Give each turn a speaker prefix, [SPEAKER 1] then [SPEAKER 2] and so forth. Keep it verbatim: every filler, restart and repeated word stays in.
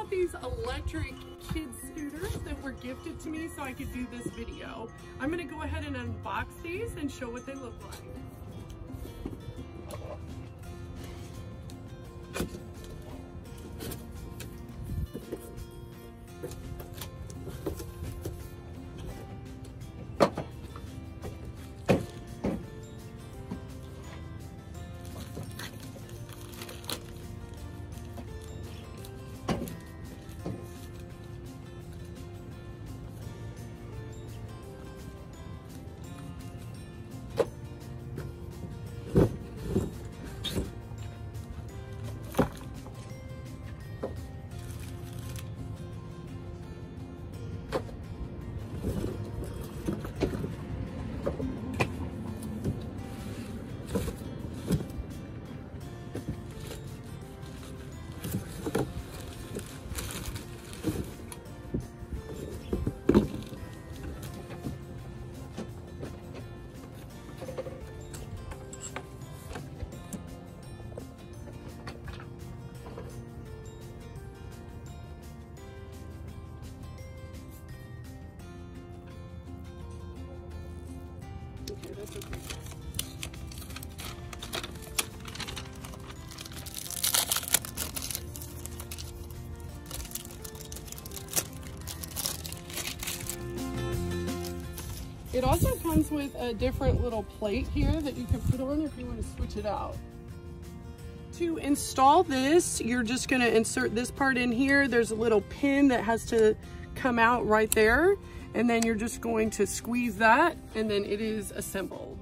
[SPEAKER 1] got these electric kid scooters that were gifted to me so I could do this video. I'm gonna go ahead and unbox these and show what they look like. Okay, that's okay. It also comes with a different little plate here that you can put on if you want to switch it out. To install this, you're just going to insert this part in here. There's a little pin that has to come out right there. And then you're just going to squeeze that, and then it is assembled.